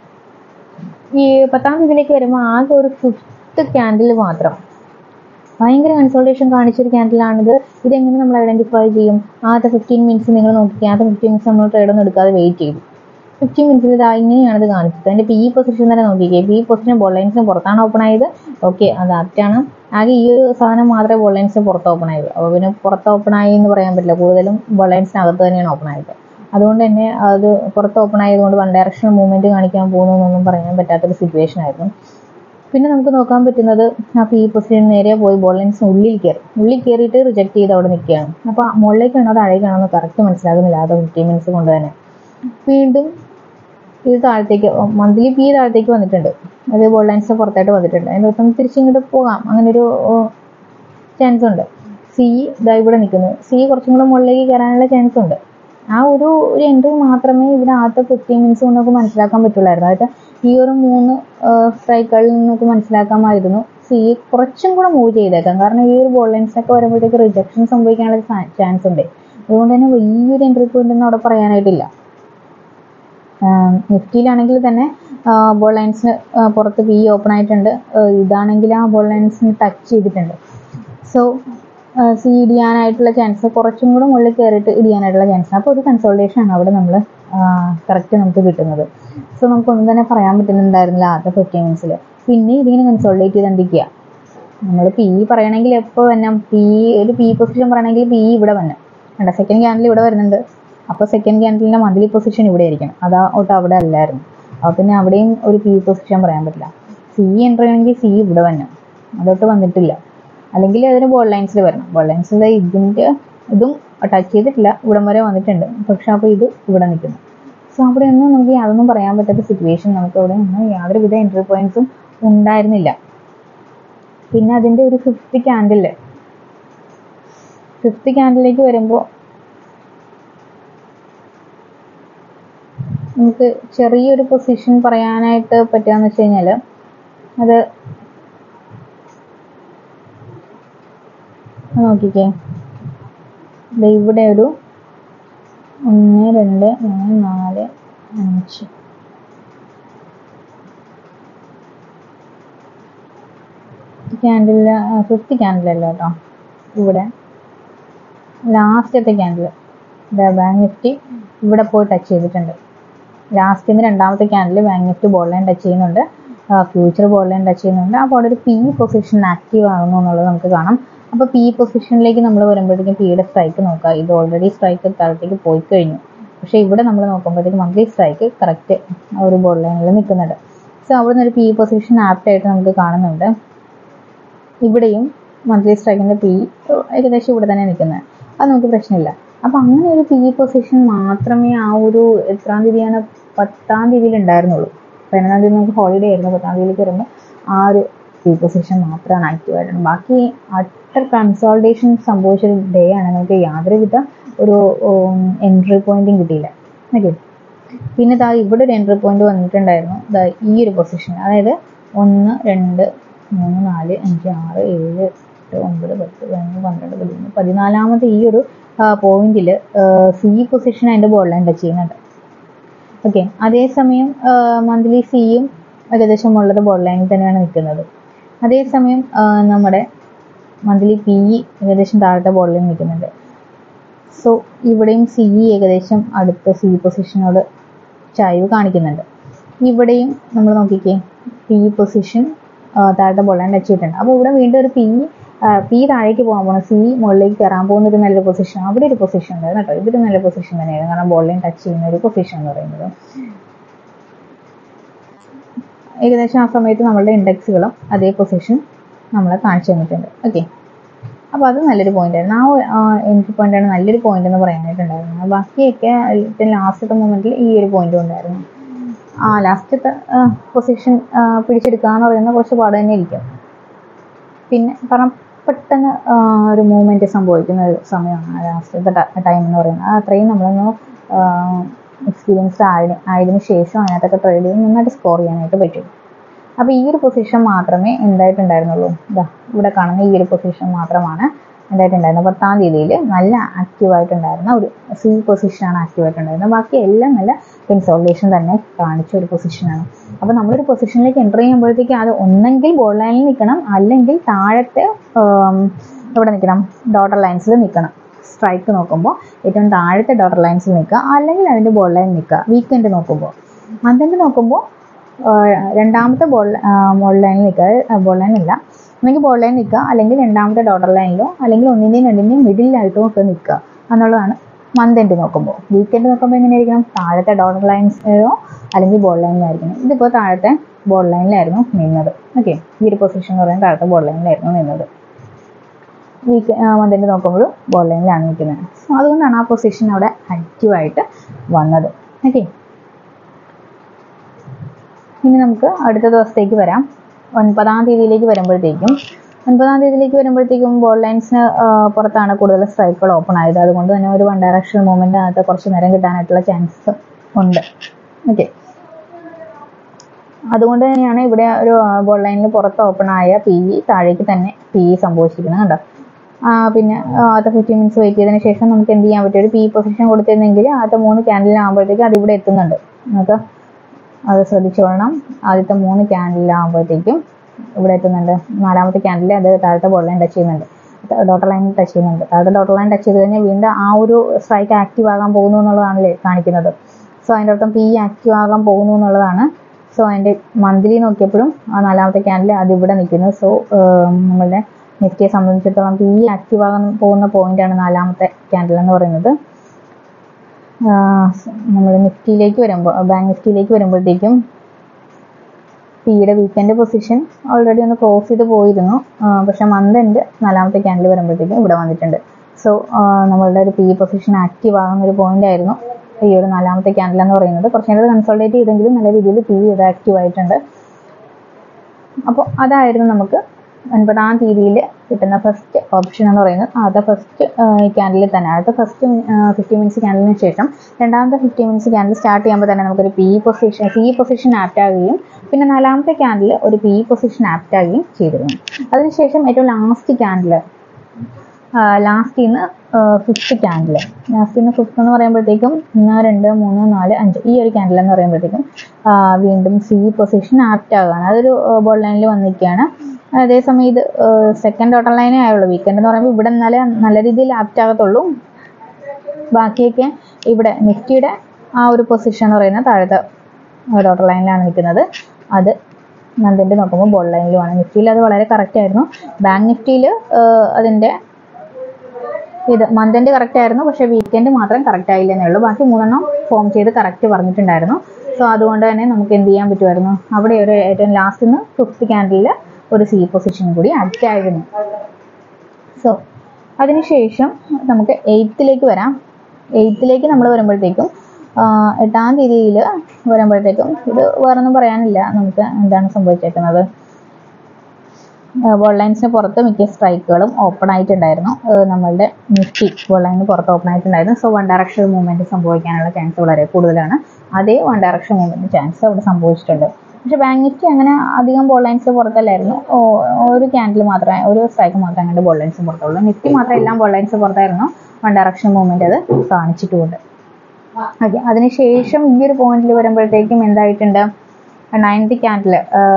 ഈ 10ാം തീയതിയിലേക്ക് വരുമ്പോൾ ആകെ ഒരു 5th ക്യാൻഡിൽ മാത്രം ഭയങ്കര കൺസോൾട്ടേഷൻ കാണിച്ചൊരു ക്യാൻഡിലാണിത്. ഇതെങ്ങനെ നമ്മൾ ഐഡന്റിഫൈ ചെയ്യും? ആദ്യത്തെ 15 മിനിറ്റ്സ് നിങ്ങൾ നോക്കിക്കുക. ആദ്യത്തെ 15 മിനിറ്റ്സ് നമ്മൾ ട്രേഡൊന്നും എടുക്കാതെ വെയിറ്റ് ചെയ്തു. 15 മിനിറ്റ്സിൽ ഇതാ ഇങ്ങനെയാണിത് കാണിച്ചത്. അതിൻ്റെ പി പൊസിഷൻ തന്നെ നോക്കിക്കേ. പി പൊസിഷൻ ബോൾ ലൈൻസിന് പുറത്താണ് ഓപ്പൺ ആയത്. ഓക്കെ, അത് ആപ്റ്റാണ്. ആകെ ഈ ഒരു സാധനം മാത്രമേ ബോൾ ലൈൻസിന് പുറത്ത് ഓപ്പൺ ആയത്. അപ്പോൾ പിന്നെ പുറത്ത് ഓപ്പൺ ആയി എന്ന് പറയാൻ പറ്റില്ല. കൂടുതലും ബോൾ ലൈൻസിനകത്ത് തന്നെയാണ് ഓപ്പൺ ആയത്. അതുകൊണ്ട് തന്നെ അത് പുറത്ത് ഓപ്പൺ ആയതുകൊണ്ട് വൺ ഡയറക്ഷണൽ മൂവ്മെൻറ്റ് കാണിക്കാൻ പോകുന്നതെന്നൊന്നും പറയാൻ പറ്റാത്തൊരു സിറ്റുവേഷൻ ആയിരുന്നു. പിന്നെ നമുക്ക് നോക്കാൻ പറ്റുന്നത് ആ പി പൊസിഷൻ നേരെ പോയി ബോൾ ലൈൻസിന് ഉള്ളിൽ കയറിയിട്ട് റിജക്ട് ചെയ്ത് അവിടെ നിൽക്കുകയാണ്. അപ്പോൾ മുകളിലേക്കാണോ താഴേക്കാണോ എന്ന് കറക്റ്റ് മനസ്സിലാകുന്നില്ല. അത് 15 മിനിറ്റ്സ് കൊണ്ട് തന്നെ വീണ്ടും ഇത് താഴത്തേക്ക് മന്ത്ലി പി താഴത്തേക്ക് വന്നിട്ടുണ്ട്. അത് ബോൾ ലൈൻസിന് പുറത്തായിട്ട് വന്നിട്ടുണ്ട്. അതിൻ്റെ ദിവസം തിരിച്ചിങ്ങോട്ട് പോകാം, അങ്ങനൊരു ചാൻസ് ഉണ്ട്. സി ഇതാ ഇവിടെ നിൽക്കുന്നു. സി കുറച്ചും കൂടെ മുകളിലേക്ക് കയറാനുള്ള ചാൻസ് ഉണ്ട്. ആ ഒരു എൻട്രി മാത്രമേ ഇവിടെ ആദ്യത്തെ 15 മിനിറ്റ്സ് കൊണ്ട് നമുക്ക് മനസ്സിലാക്കാൻ പറ്റുള്ളായിരുന്നു. അതായത് ഈ ഒരു 3 സ്ട്രൈക്കുകളിൽ നമുക്ക് മനസ്സിലാക്കാമായിരുന്നു സി കുറച്ചും കൂടെ മൂവ് ചെയ്തേക്കാം. കാരണം ഈ ഒരു ബോൾ ലൈൻസിനൊക്കെ വരുമ്പോഴത്തേക്ക് റിജക്ഷൻ സംഭവിക്കാനുള്ള ചാൻസ് ഉണ്ട്. അതുകൊണ്ട് തന്നെ വലിയൊരു എൻട്രി പോയിന്റ് ഒന്നും അവിടെ പറയാനായിട്ടില്ല. നിഫ്റ്റിയിലാണെങ്കിൽ തന്നെ ബോൾ ലൈൻസിന് പുറത്ത് പി ഓപ്പൺ ആയിട്ടുണ്ട്. ഇതാണെങ്കിൽ ആ ബോൾ ലൈൻസിന് ടച്ച് ചെയ്തിട്ടുണ്ട്. സോ സി ഇടിയാനായിട്ടുള്ള ചാൻസ് കുറച്ചും കൂടെ മുകളിൽ കയറിയിട്ട് ഇടിയാനായിട്ടുള്ള ചാൻസ്. അപ്പോൾ ഒരു കൺസോൾട്ടേഷൻ ആണ് അവിടെ നമ്മൾ കറക്റ്റ് നമുക്ക് കിട്ടുന്നത്. സോ നമുക്കൊന്നും തന്നെ പറയാൻ പറ്റുന്നുണ്ടായിരുന്നില്ല ആദ്യത്തെ 15 മിനിറ്റ്സിൽ. പിന്നെ ഇതിങ്ങനെ കൺസോൾട്ടേറ്റ് ചെയ്തുകൊണ്ടിരിക്കുക. നമ്മൾ പി പറയണമെങ്കിൽ എപ്പോൾ വരണം, ഒരു പി പൊസിഷൻ പറയണമെങ്കിൽ പി ഇവിടെ വരണം. സെക്കൻഡ് ക്യാൻഡിൽ ഇവിടെ വരുന്നുണ്ട്. അപ്പോൾ സെക്കൻഡ് ക്യാൻഡിലിൻ്റെ മന്ത്ലി പൊസിഷൻ ഇവിടെ ആയിരിക്കണം. അതൊട്ട് അവിടെ അല്ലായിരുന്നു. അപ്പോൾ പിന്നെ അവിടെയും ഒരു പി പൊസിഷൻ പറയാൻ പറ്റില്ല. സി എൻ്റർ ചെയ്യണമെങ്കിൽ സി ഇവിടെ വരണം. അതൊട്ട് വന്നിട്ടില്ല. അല്ലെങ്കിൽ അതിന് ബോൾ ലൈൻസിൽ വരണം. ബോൾ ലൈൻസിൽ ഇതും ടച്ച് ചെയ്തിട്ടില്ല, ഇവിടം വരെ വന്നിട്ടുണ്ട്. പക്ഷെ അപ്പോൾ ഇത് ഇവിടെ നിൽക്കുന്നു. സോ അവിടെ ഒന്നും നമുക്ക് യാതൊന്നും പറയാൻ പറ്റാത്ത സിറ്റുവേഷൻ. നമുക്ക് അവിടെ ഒന്നും യാതൊരുവിധ എൻട്രി പോയിന്റ്സും ഉണ്ടായിരുന്നില്ല. പിന്നെ അതിൻ്റെ ഒരു 5th ക്യാൻഡിലേക്ക് വരുമ്പോൾ നമുക്ക് ചെറിയൊരു പൊസിഷൻ പറയാനായിട്ട് പറ്റുകയെന്ന് വെച്ച് കഴിഞ്ഞാൽ അത് നോക്കിക്കേ. ഇവിടെ ഒരു 1 2 3 4 5 ക്യാൻഡില് 5th ക്യാൻഡിലല്ല കേട്ടോ. ഇവിടെ ലാസ്റ്റത്തെ ക്യാൻഡിൽ ബാങ്ക് നിഫ്റ്റി ഇവിടെ പോയി ടച്ച് ചെയ്തിട്ടുണ്ട്. ലാസ്റ്റിന്ന് 2ാമത്തെ candle bank Nifty ball line touch ചെയ്യുന്നുണ്ട്. ഫ്യൂച്ചർ ബോൾ ലൈൻ ടച്ച് ചെയ്യുന്നുണ്ട്. അപ്പോൾ അവിടെ ഒരു പി പൊസിഷൻ ആക്റ്റീവ് ആകുന്നു എന്നുള്ളത് നമുക്ക് കാണാം. അപ്പോൾ പി പൊസിഷനിലേക്ക് നമ്മൾ വരുമ്പോഴത്തേക്കും പിയുടെ സ്ട്രൈക്ക് നോക്കുക. ഇത് ഓൾറെഡി സ്ട്രൈക്ക് താഴത്തേക്ക് പോയി കഴിഞ്ഞു. പക്ഷേ ഇവിടെ നമ്മൾ നോക്കുമ്പോഴത്തേക്കും മന്ത്ലി സ്ട്രൈക്ക് കറക്റ്റ് ഒരു ബോൾ ലൈനിൽ നിൽക്കുന്നുണ്ട്. സോ അവിടെ നിന്നൊരു പി പൊസിഷൻ ആപ്റ്റായിട്ട് നമുക്ക് കാണുന്നുണ്ട്. ഇവിടെയും മന്ത്ലി സ്ട്രൈക്കിൻ്റെ പി ഏകദേശം ഇവിടെ തന്നെ നിൽക്കുന്നത്. അത് നമുക്ക് പ്രശ്നമില്ല. അപ്പോൾ അങ്ങനെ ഒരു പി പൊസിഷൻ മാത്രമേ ആ ഒരു എത്രാം തീയതിയാണ് 10ാം തീയതിയിൽ ഉണ്ടായിരുന്നുള്ളൂ. 11ാം തീയതി നമുക്ക് ഹോളിഡേ ആയിരുന്നു. 10ാം തീയതിയിലേക്ക് വരുമ്പോൾ ആ ഒരു പി പൊസിഷൻ മാത്രമാണ് ആക്റ്റീവ് ആയിട്ടുള്ളത്. ബാക്കി അട്ടർ കൺസോൾട്ടേഷൻ സംഭവിച്ചൊരു ഡേ ആണ്. നമുക്ക് യാതൊരുവിധ ഒരു എൻട്രി പോയിന്റും കിട്ടിയില്ല. ഓക്കെ, പിന്നെ ഇവിടെ ഒരു എൻട്രി പോയിന്റ് വന്നിട്ടുണ്ടായിരുന്നു. ഈ ഒരു പൊസിഷൻ, അതായത് 1 2 3 4 5 6 7 8 9 10 11 12 13 14ാമത്തെ ഈ ഒരു പോയിന്റിൽ സി പൊസിഷൻ അതിൻ്റെ ബോൾ ലൈൻ ടച്ച് ചെയ്യുന്നുണ്ട്. ഓക്കെ, അതേസമയം മന്ത്ലി സിയും ഏകദേശം ഉള്ളത് ബോൾ ലൈനിൽ തന്നെയാണ് നിൽക്കുന്നത്. അതേസമയം നമ്മുടെ മന്ത്ലി പി ഏകദേശം താഴത്തെ ബോൾ ലൈൻ നിൽക്കുന്നുണ്ട്. സോ ഇവിടെയും സി ഏകദേശം അടുത്ത സി പൊസിഷനോട് ചായ്വ് കാണിക്കുന്നുണ്ട്. ഇവിടെയും നമ്മൾ നോക്കിക്കേ, പി പൊസിഷൻ താഴത്തെ ബോൾ ലൈൻ ടച്ച് ചെയ്തിട്ടുണ്ട്. അപ്പോൾ ഇവിടെ വീണ്ടും ഒരു പി താഴേക്ക് പോകാൻ പോകണം, സി മുകളിലേക്ക് കയറാൻ പോകുന്ന ഒരു നല്ല പൊസിഷൻ, അവിടെ ഒരു പൊസിഷൻ ഉണ്ടായിരുന്നു കേട്ടോ. ഇതൊരു നല്ല പൊസിഷൻ തന്നെയായിരുന്നു. കാരണം ബോൾ ലൈൻ ടച്ച് ചെയ്യുന്ന ഒരു പൊസിഷൻ എന്ന് പറയുന്നത്. ഏകദേശം ആ സമയത്ത് നമ്മളുടെ ഇൻഡെക്സുകളും അതേ പൊസിഷൻ നമ്മളെ കാണിച്ചു തന്നിട്ടുണ്ട്. ഓക്കെ, അപ്പോൾ അത് നല്ലൊരു പോയിന്റ് ആയിരുന്നു. ആ എൻട്രി പോയിന്റാണ് നല്ലൊരു പോയിന്റ് എന്ന് പറയാനായിട്ടുണ്ടായിരുന്നത്. ബാക്കിയൊക്കെ ലാസ്റ്റത്തെ മൊമെന്റിൽ ഈ ഒരു പോയിന്റും ഉണ്ടായിരുന്നു. ലാസ്റ്റത്തെ പൊസിഷൻ പിടിച്ചെടുക്കുക എന്ന് പറയുന്നത് കുറച്ച് പാട് തന്നെ ഇരിക്കും. പിന്നെ പെട്ടെന്ന് ഒരു മൂവ്മെന്റ് സംഭവിക്കുന്ന ഒരു സമയമാണ് ലാസ്റ്റത്തെ ടൈം എന്ന് പറയുന്നത്. അത്രയും നമ്മളൊന്ന് എക്സ്പീരിയൻസ്ഡ് ആയതിനു ശേഷം അതിനകത്തൊക്കെ ട്രേഡ് ചെയ്ത് നന്നായിട്ട് സ്കോർ ചെയ്യാനായിട്ട് പറ്റും. അപ്പോൾ ഈ ഒരു പൊസിഷൻ മാത്രമേ എന്തായിട്ടുണ്ടായിരുന്നുള്ളൂ. ഇവിടെ കാണുന്ന ഈ ഒരു പൊസിഷൻ മാത്രമാണ് എന്തായിട്ടുണ്ടായിരുന്നത്. 10-ാം തീയതിയിൽ നല്ല ആക്റ്റീവായിട്ടുണ്ടായിരുന്ന ഒരു സി പൊസിഷനാണ് ആക്റ്റീവായിട്ടുണ്ടായിരുന്നത്. ബാക്കി എല്ലാം നല്ല കൺസോളിഡേഷൻ തന്നെ കാണിച്ച ഒരു പൊസിഷനാണ്. അപ്പോൾ നമ്മളൊരു പൊസിഷനിലേക്ക് എൻ്റർ ചെയ്യുമ്പോഴത്തേക്ക് അത് ഒന്നെങ്കിൽ ബോൾ ലൈനിൽ നിൽക്കണം, അല്ലെങ്കിൽ താഴത്തെ ഇവിടെ നിൽക്കണം, ഡോട്ടർ ലൈൻസിൽ നിൽക്കണം. സ്ട്രൈക്ക് നോക്കുമ്പോൾ ഏറ്റവും താഴത്തെ ഡോട്ടർ ലൈൻസിൽ നിൽക്കുക, അല്ലെങ്കിൽ അതിൻ്റെ ബോൾ ലൈൻ നിൽക്കുക. വീക്കെൻഡ് നോക്കുമ്പോൾ, മന്തെൻഡ് നോക്കുമ്പോൾ രണ്ടാമത്തെ ബോൾ ലൈനിൽ നിൽക്കുക, ബോൾ ലൈൻ ഇല്ല, ഒന്നെങ്കിൽ ബോൾ ലൈൻ നിൽക്കുക, അല്ലെങ്കിൽ രണ്ടാമത്തെ ഡോട്ടർ ലൈനിലോ, അല്ലെങ്കിൽ ഒന്നിൻ്റെയും രണ്ടിൻ്റെയും മിഡിലായിട്ടോ ഒക്കെ നിൽക്കുക എന്നുള്ളതാണ് മന്തെൻഡ് നോക്കുമ്പോൾ. വീക്കെൻഡ് നോക്കുമ്പോൾ എങ്ങനെയായിരിക്കണം, താഴത്തെ ഡോട്ടർ ലൈൻസിലോ അല്ലെങ്കിൽ ബോൾ ലൈനിലായിരിക്കണം. ഇതിപ്പോൾ താഴത്തെ ബോൾ ലൈനിലായിരുന്നു നിന്നത്. ഓക്കെ, ഈ ഒരു പൊസിഷൻ എന്ന് പറയുന്നത് താഴത്തെ ബോൾ ലൈനിലായിരുന്നു നിന്നത്. മന്തെൻഡ് നോക്കുമ്പോൾ ബോൾ ലൈനിലാണ് നിൽക്കുന്നത്. സോ അതുകൊണ്ടാണ് ആ പൊസിഷൻ അവിടെ ആക്റ്റീവായിട്ട് വന്നത്. ഓക്കെ, ഇനി നമുക്ക് അടുത്ത ദിവസത്തേക്ക് വരാം. 9-ാം തീയതിയിലേക്ക് വരുമ്പോഴത്തേക്കും ബോൾ ലൈൻസിന് പുറത്താണ് കൂടുതൽ സ്ട്രൈക്കുകൾ ഓപ്പൺ ആയത്. അതുകൊണ്ട് തന്നെ ഒരു വൺ ഡയറക്ഷൻ മൂവ്മെന്റ് അകത്ത് കുറച്ച് നേരം കിട്ടാനായിട്ടുള്ള ചാൻസ് ഉണ്ട്. ഓക്കെ, അതുകൊണ്ട് തന്നെയാണ് ഇവിടെ ഒരു ബോൾ ലൈനിൽ പുറത്ത് ഓപ്പൺ ആയ PE താഴേക്ക് തന്നെ PE സംഭവിച്ചിരിക്കുന്നത്. കണ്ടോ? പിന്നെ ആദ്യത്തെ 15 മിനിറ്റ്സ് വെയിറ്റ് ചെയ്തതിന് ശേഷം നമുക്ക് എന്ത് ചെയ്യാൻ പറ്റും, ഒരു PE പൊസിഷൻ കൊടുത്തിരുന്നെങ്കിൽ ആദ്യത്തെ 3 ക്യാൻഡിലാകുമ്പോഴത്തേക്കും അതിവിടെ എത്തുന്നുണ്ട്. നമുക്ക് അത് ശ്രദ്ധിച്ചോളണം. ആദ്യത്തെ 3 ക്യാൻഡിലാകുമ്പോഴത്തേക്കും ഇവിടെ എത്തുന്നുണ്ട്. 4-ാമത്തെ ക്യാൻഡിൽ അത് താഴത്തെ ബോൾ ലൈൻ ടച്ച് ചെയ്യുന്നുണ്ട്, ഡോട്ടർ ലൈൻ ടച്ച് ചെയ്യുന്നുണ്ട്. താഴത്തെ ഡോട്ടർ ലൈൻ ടച്ച് ചെയ്ത് കഴിഞ്ഞാൽ വീണ്ടും ആ ഒരു സ്ട്രൈക്ക് ആക്റ്റീവ് ആകാൻ പോകുന്നു എന്നുള്ളതാണല്ലേ കാണിക്കുന്നത്. സോ അതിൻ്റെ അർത്ഥം PE ആക്റ്റീവ് ആകാൻ പോകുന്നു എന്നുള്ളതാണ്. സോ അതിൻ്റെ മന്ത്ലി നോക്കിയപ്പോഴും ആ 4-ാമത്തെ ക്യാൻഡിൽ അതിവിടെ നിൽക്കുന്നു. സോ നമ്മളുടെ നിഫ്റ്റിയെ സംബന്ധിച്ചിടത്തോളം PE ആക്റ്റീവ് ആകാൻ പോകുന്ന പോയിന്റാണ് 4-ാമത്തെ ക്യാൻഡിൽ എന്ന് പറയുന്നത്. നമ്മൾ നിഫ്റ്റിയിലേക്ക് വരുമ്പോൾ, ബാങ്ക് നിഫ്റ്റിയിലേക്ക് വരുമ്പോഴത്തേക്കും PEയുടെ വീക്കെൻഡ് പൊസിഷൻ ഓൾറെഡി ഒന്ന് ക്രോസ് ചെയ്ത് പോയിരുന്നു. പക്ഷെ മന്തെൻഡ് 4-ാമത്തെ ക്യാൻഡിൽ വരുമ്പോഴത്തേക്കും ഇവിടെ വന്നിട്ടുണ്ട്. സോ നമ്മളുടെ ഒരു PE പൊസിഷൻ ആക്റ്റീവ് ആകുന്ന ഒരു പോയിന്റ് ആയിരുന്നു ഈ ഒരു 4-ാമത്തെ ക്യാൻഡിൽ എന്ന് പറയുന്നത്. കുറച്ച് നേരം കൺസോൾട്ടേറ്റ് ചെയ്തെങ്കിലും നല്ല രീതിയിൽ PE ഇത് ആക്റ്റീവ് ആയിട്ടുണ്ട്. അപ്പോൾ അതായിരുന്നു നമുക്ക് 9-ാം തീയതിയിൽ കിട്ടുന്ന ഫസ്റ്റ് ഓപ്ഷൻ എന്ന് പറയുന്നത്. ആദ്യത്തെ ഫസ്റ്റ് ക്യാൻഡിൽ തന്നെ, ആദ്യത്തെ ഫസ്റ്റ് 15 മിനിറ്റ്സ് ക്യാൻഡിലിന് ശേഷം രണ്ടാമത്തെ 15 മിനിറ്റ്സ് ക്യാൻഡിൽ സ്റ്റാർട്ട് ചെയ്യുമ്പോൾ തന്നെ നമുക്കൊരു PE പൊസിഷൻ ആപ്റ്റ് ആകുകയും പിന്നെ 4-ാമത്തെ ക്യാൻഡിൽ ഒരു PE പൊസിഷൻ ആപ്റ്റ് ആകുകയും ചെയ്തിരുന്നു. അതിനുശേഷം ഏറ്റവും ലാസ്റ്റ് ക്യാൻഡിൽ, ലാസ്റ്റിൽ നിന്ന് ഫിഫ്ത്ത് എന്ന് പറയുമ്പോഴത്തേക്കും 1, 2, 3, 4, 5 ഈ ഒരു ക്യാൻഡിൽ എന്ന് പറയുമ്പോഴത്തേക്കും വീണ്ടും CE പൊസിഷൻ ആപ്റ്റ് ആകുകയാണ്. അതൊരു ബോൾ ലൈനിൽ വന്നിരിക്കുകയാണ്. അതേസമയം ഇത് സെക്കൻഡ് ഡോട്ടർ ലൈനേ ആയുള്ളൂ. വീക്കെൻഡ് എന്ന് പറയുമ്പോൾ ഇവിടെ നല്ല രീതിയിൽ ആപ്റ്റ് ആകത്തുള്ളൂ. ബാക്കിയൊക്കെ ഇവിടെ നിഫ്റ്റിയുടെ ആ ഒരു പൊസിഷൻ എന്ന് പറയുന്നത് താഴത്തെ ഡോട്ടർ ലൈനിലാണ് നിൽക്കുന്നത്. അത് മന്തെൻഡ് നോക്കുമ്പോൾ ബോൾ ലൈനിലുമാണ്. നിഫ്റ്റിയിൽ അത് വളരെ കറക്റ്റ് ആയിരുന്നു. ബാങ്ക് നിഫ്റ്റിയിൽ അതിൻ്റെ ഇത് മന്തെൻഡ് കറക്റ്റ് ആയിരുന്നു, പക്ഷേ വീക്കെൻഡ് മാത്രം കറക്റ്റ് ആയില്ലെന്നേ ഉള്ളൂ. ബാക്കി 3 ഫോം ചെയ്ത് കറക്റ്റ് പറഞ്ഞിട്ടുണ്ടായിരുന്നു. സോ അതുകൊണ്ട് തന്നെ നമുക്ക് എന്ത് ചെയ്യാൻ പറ്റുമായിരുന്നു, അവിടെ ഒരു ഏറ്റവും ലാസ്റ്റ് നിന്ന് 5th ക്യാൻഡിലിൽ ഒരു CE പൊസിഷൻ കൂടി ആക്റ്റ് ആയിരുന്നു. സോ അതിനുശേഷം നമുക്ക് 8th വരാം. 8th നമ്മൾ വരുമ്പോഴത്തേക്കും 8-ാം തീയതിയിൽ വരുമ്പോഴത്തേക്കും ഇത് വേറൊന്നും പറയാനില്ല. നമുക്ക് എന്താണ് സംഭവിച്ചേക്കുന്നത്, ബോൾ ലൈൻസിന് പുറത്ത് മിക്ക സ്ട്രൈക്കുകളും ഓപ്പൺ ആയിട്ടുണ്ടായിരുന്നു. നമ്മളുടെ നിഫ്റ്റി ബോൾ ലൈനിന് പുറത്ത് ഓപ്പൺ ആയിട്ടുണ്ടായിരുന്നു. സോ വൺ ഡയറക്ഷൻ മൂവ്മെന്റ് സംഭവിക്കാനുള്ള ചാൻസ് വളരെ കൂടുതലാണ്. അതേ വൺ ഡയറക്ഷൻ മൂവ്മെന്റ് ചാൻസ് അവിടെ സംഭവിച്ചിട്ടുണ്ട്. പക്ഷെ ബാങ്ക് നിഫ്റ്റി അങ്ങനെ അധികം ബോൾ ലൈൻസ് പുറത്തല്ലായിരുന്നു. ഒരു ക്യാൻഡിൽ മാത്രമേ, ഒരു സ്ട്രൈക്ക് മാത്രമേ അങ്ങനെ ബോൾ ലൈൻസ് പുറത്തുള്ളൂ. നിഫ്റ്റി മാത്രം എല്ലാം ബോൾ ലൈൻസ് പുറത്തായിരുന്നു. വൺ ഡയറക്ഷൻ മൂവ്മെന്റ് അത് കാണിച്ചിട്ടുമുണ്ട്. ഓക്കെ, അതിനുശേഷം ഈ ഒരു പോയിന്റിൽ വരുമ്പോഴത്തേക്കും എന്തായിട്ടുണ്ട്, 9th ക്യാൻഡിൽ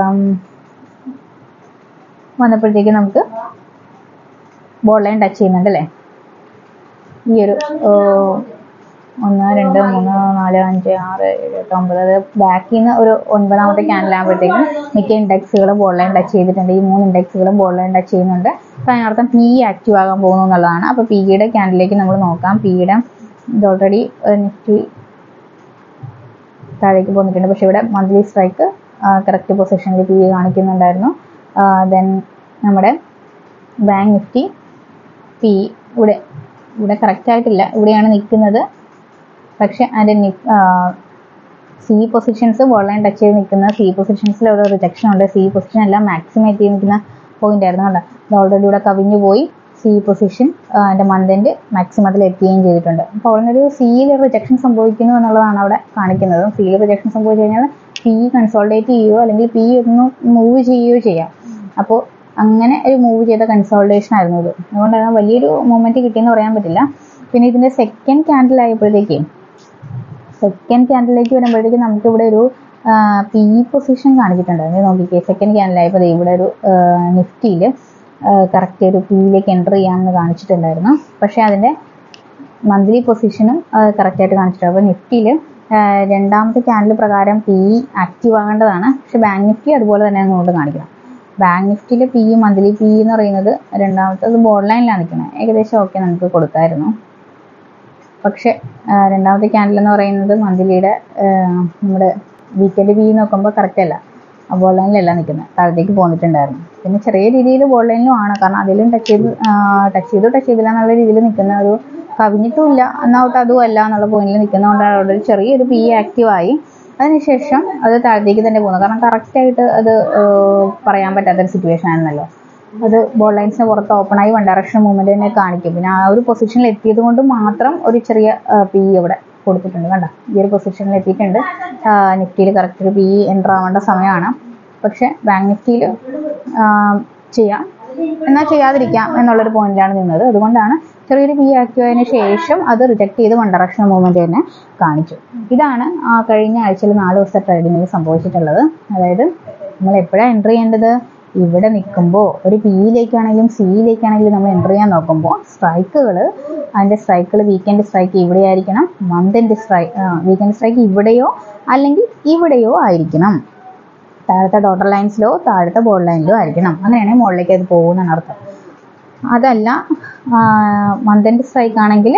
വന്നപ്പോഴത്തേക്കും നമുക്ക് ബോൾ ലൈൻ ടച്ച് ചെയ്യുന്നുണ്ട് അല്ലേ. ഈ ഒരു 1, 2, 3, 4, 5, 6, 7, 8, 9 അത് ബാക്കിൽ നിന്ന് ഒരു 9-ാമത്തെ ക്യാൻഡിലാകുമ്പോഴത്തേക്കും മിക്ക ഇൻഡെക്സുകളും ബോൾ ലൈൻ ടച്ച് ചെയ്തിട്ടുണ്ട്. ഈ 3 ഇൻഡെക്സുകളും ബോൾ ലൈൻ ടച്ച് ചെയ്യുന്നുണ്ട്. അപ്പോൾ അതിനർത്ഥം PE ആക്റ്റീവ് ആകാൻ പോകുന്നു എന്നുള്ളതാണ്. അപ്പോൾ PEയുടെ ക്യാൻഡിലേക്ക് നമ്മൾ നോക്കാം. PEയുടെ ഇത് ഓൾറെഡി നിഫ്റ്റി താഴേക്ക് പോന്നിട്ടുണ്ട്. പക്ഷേ ഇവിടെ മന്ത്ലി സ്ട്രൈക്ക് കറക്റ്റ് പൊസിഷനിൽ പി കാണിക്കുന്നുണ്ടായിരുന്നു. ദെൻ നമ്മുടെ ബാങ്ക് നിഫ്റ്റി പി ഇവിടെ കറക്റ്റ് ആയിട്ടില്ല, ഇവിടെയാണ് നിൽക്കുന്നത്. പക്ഷെ അതിൻ്റെ C positions ball line touch ചെയ്ത് നിൽക്കുന്ന സി പൊസിഷൻസിൽ ഒരു റിജക്ഷൻ ഉണ്ട്. സി പൊസിഷൻ എല്ലാം മാക്സിമേറ്റ് ചെയ്ത് നിൽക്കുന്ന പോയിന്റ് ആയിരുന്നു കണ്ടോ. ഇത് ഓൾറെഡി ഇവിടെ കവിഞ്ഞു പോയി. സി പൊസിഷൻ അതിൻ്റെ മന്ത് എൻഡ് മാക്സിമത്തിൽ എത്തുകയും ചെയ്തിട്ടുണ്ട്. അപ്പോൾ ഉടനൊരു സിയിൽ റിജക്ഷൻ സംഭവിക്കുന്നു എന്നുള്ളതാണ് അവിടെ കാണിക്കുന്നത്. സിയിൽ റിജക്ഷൻ സംഭവിച്ചു കഴിഞ്ഞാൽ പി കൺസോൾഡേറ്റ് ചെയ്യുകയോ അല്ലെങ്കിൽ പി ഒന്ന് മൂവ് ചെയ്യുകയോ ചെയ്യാം. അപ്പോൾ അങ്ങനെ ഒരു മൂവ് ചെയ്ത കൺസോൾട്ടേഷൻ ആയിരുന്നു ഇത്. അതുകൊണ്ട് വലിയൊരു മൂവ്മെന്റ് കിട്ടിയെന്ന് പറയാൻ പറ്റില്ല. പിന്നെ ഇതിന്റെ സെക്കൻഡ് ക്യാൻഡിൽ ആയപ്പോഴത്തേക്ക് വരുമ്പോഴത്തേക്ക് നമുക്ക് ഇവിടെ ഒരു പി പൊസിഷൻ കാണിച്ചിട്ടുണ്ട്. നോക്കിക്കേ, സെക്കൻഡ് ക്യാൻഡിൽ ആയപ്പോൾ ഇവിടെ ഒരു നിഫ്റ്റിയിൽ കറക്റ്റ് ഒരു പിയിലേക്ക് എൻ്റർ ചെയ്യാമെന്ന് കാണിച്ചിട്ടുണ്ടായിരുന്നു. പക്ഷേ അതിൻ്റെ മന്ത്ലി പൊസിഷനും കറക്റ്റായിട്ട് കാണിച്ചിട്ടുണ്ട്. അപ്പോൾ നിഫ്റ്റിയിൽ രണ്ടാമത്തെ ക്യാൻഡിൽ പ്രകാരം പി ആക്റ്റീവ് ആകേണ്ടതാണ്. പക്ഷെ ബാങ്ക് നിഫ്റ്റി അതുപോലെ തന്നെ അങ്ങോട്ട് കാണിക്കണം. ബാങ്ക് നിഫ്റ്റിയിലെ പി മന്ത്ലി പി എന്ന് പറയുന്നത് രണ്ടാമത്തത് ബോർഡ് ലൈനിലാണ് നിൽക്കുന്നത്. ഏകദേശം ഓക്കെ നമുക്ക് കൊടുക്കാമായിരുന്നു. പക്ഷെ രണ്ടാമത്തെ ക്യാൻഡിൽ എന്ന് പറയുന്നത് മന്ത്ലിയുടെ നമ്മുടെ വീക്കെൻഡ് പി നോക്കുമ്പോൾ കറക്റ്റ് അല്ല, ബോർഡ് ലൈനിലല്ല നിൽക്കുന്നത്, താഴത്തേക്ക് പോന്നിട്ടുണ്ടായിരുന്നു. പിന്നെ ചെറിയ രീതിയിൽ ബോർഡ് ലൈനിലും ആണ്, കാരണം അതിലും ടച്ച് ചെയ്തില്ല എന്നുള്ള രീതിയിൽ നിൽക്കുന്ന ഒരു കവിഞ്ഞിട്ടുമില്ല എന്നോട്ട് അതും അല്ല എന്നുള്ള പോയിന്റിൽ നിൽക്കുന്നതുകൊണ്ടാണ് അവിടെ ഒരു ചെറിയൊരു പി ആക്റ്റീവായി. അതിനുശേഷം അത് താഴത്തേക്ക് തന്നെ പോകുന്നു. കാരണം കറക്റ്റായിട്ട് അത് പറയാൻ പറ്റാത്തൊരു സിറ്റുവേഷൻ ആയിരുന്നല്ലോ. അത് ബോർഡ് ലൈൻസിന് പുറത്ത് ഓപ്പണായി വൺ ഡയറക്ഷൻ മൂവ്മെന്റ് തന്നെ കാണിക്കും. പിന്നെ ആ ഒരു പൊസിഷനിൽ എത്തിയത് കൊണ്ട് മാത്രം ഒരു ചെറിയ പി ഇവിടെ കൊടുത്തിട്ടുണ്ട്. കണ്ട, ഈ ഒരു പൊസിഷനിൽ എത്തിയിട്ടുണ്ട്. നിഫ്റ്റിയിൽ കറക്റ്റ് ഒരു പി എൻ്റർ ആവേണ്ട സമയമാണ്. പക്ഷെ ബാങ്ക് നിഫ്റ്റിയിൽ ചെയ്യാം എന്നാൽ ചെയ്യാതിരിക്കാം എന്നുള്ളൊരു പോയിന്റിലാണ് നിന്നത്. അതുകൊണ്ടാണ് ചെറിയൊരു പി ആക്റ്റീവ് ആയതിനു ശേഷം അത് റിജക്ട് ചെയ്ത് വൺ ഡയറക്ഷൻ മൂവ്മെന്റ് തന്നെ കാണിച്ചു. ഇതാണ് കഴിഞ്ഞ ആഴ്ചയിൽ 4 ദിവസത്തെ ട്രേഡിങ്ങിൽ സംഭവിച്ചിട്ടുള്ളത്. അതായത് നമ്മൾ എപ്പോഴാണ് എൻ്റർ ചെയ്യേണ്ടത്? ഇവിടെ നിൽക്കുമ്പോൾ ഒരു പിയിലേക്കാണെങ്കിലും സിയിലേക്കാണെങ്കിലും നമ്മൾ എൻ്റർ ചെയ്യാൻ നോക്കുമ്പോൾ അതിൻ്റെ സ്ട്രൈക്കുകൾ വീക്കെൻഡ് സ്ട്രൈക്ക് ഇവിടെ ആയിരിക്കണം, മന്ത് എൻഡ് വീക്കെൻഡ് സ്ട്രൈക്ക് ഇവിടെയോ അല്ലെങ്കിൽ ഇവിടെയോ ആയിരിക്കണം. താഴത്തെ ഡോട്ടർ ലൈൻസിലോ താഴത്തെ ബോർഡ് ലൈനിലോ ആയിരിക്കണം. അങ്ങനെയാണെങ്കിൽ മുകളിലേക്ക് അത് പോകുന്നതാണ് അർത്ഥം. അതല്ല മന്ത് എൻഡ് സ്ട്രൈക്ക് ആണെങ്കിൽ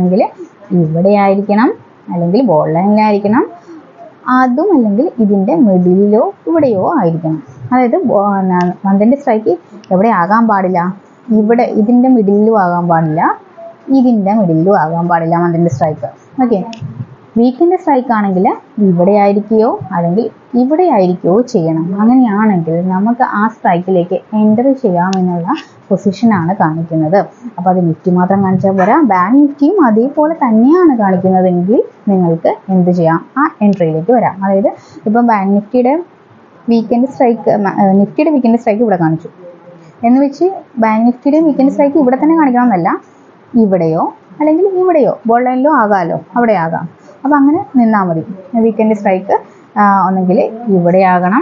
ഇവിടെ ആയിരിക്കണം, അല്ലെങ്കിൽ ബോർഡ് ലൈനിലായിരിക്കണം, അതും അല്ലെങ്കിൽ ഇതിൻ്റെ മിഡിലോ ഇവിടെയോ ആയിരിക്കണം. അതായത് മന്ത് എൻഡ് സ്ട്രൈക്ക് എവിടെ ആകാൻ പാടില്ല? ഇവിടെ ഇതിൻ്റെ മിഡിലും ആകാൻ പാടില്ല, ഇതിൻ്റെ മിഡിലും ആകാൻ പാടില്ല month end strike. Okay, weekend strike ആണെങ്കിൽ ഇവിടെ ആയിരിക്കുകയോ അല്ലെങ്കിൽ ഇവിടെ ആയിരിക്കുകയോ ചെയ്യണം. അങ്ങനെയാണെങ്കിൽ നമുക്ക് ആ സ്ട്രൈക്കിലേക്ക് എൻ്റർ ചെയ്യാമെന്നുള്ള പൊസിഷനാണ് കാണിക്കുന്നത്. അപ്പോൾ അത് നിഫ്റ്റി മാത്രം കാണിച്ചാൽ പോരാ, ബാങ്ക് നിഫ്റ്റിയും അതേപോലെ തന്നെയാണ് കാണിക്കുന്നതെങ്കിൽ നിങ്ങൾക്ക് എന്ത് ചെയ്യാം? ആ എൻട്രിയിലേക്ക് വരാം. അതായത് ഇപ്പം ബാങ്ക് നിഫ്റ്റിയുടെ വീക്കെൻഡ് സ്ട്രൈക്ക്, നിഫ്റ്റിയുടെ വീക്കെൻഡ് സ്ട്രൈക്ക് ഇവിടെ കാണിച്ചു എന്ന് വെച്ച് ബാങ്ക് നിഫ്റ്റിയുടെ വീക്കെൻഡ് സ്ട്രൈക്ക് ഇവിടെ തന്നെ കാണിക്കണമെന്നല്ല, ഇവിടെയോ അല്ലെങ്കിൽ ഇവിടെയോ ബോർഡ് ലൈനിലോ ആകാമല്ലോ, അവിടെ ആകാം. അപ്പം അങ്ങനെ നിന്നാൽ മതി. വീക്കെൻഡ് സ്ട്രൈക്ക് ഒന്നെങ്കിൽ ഇവിടെ ആകണം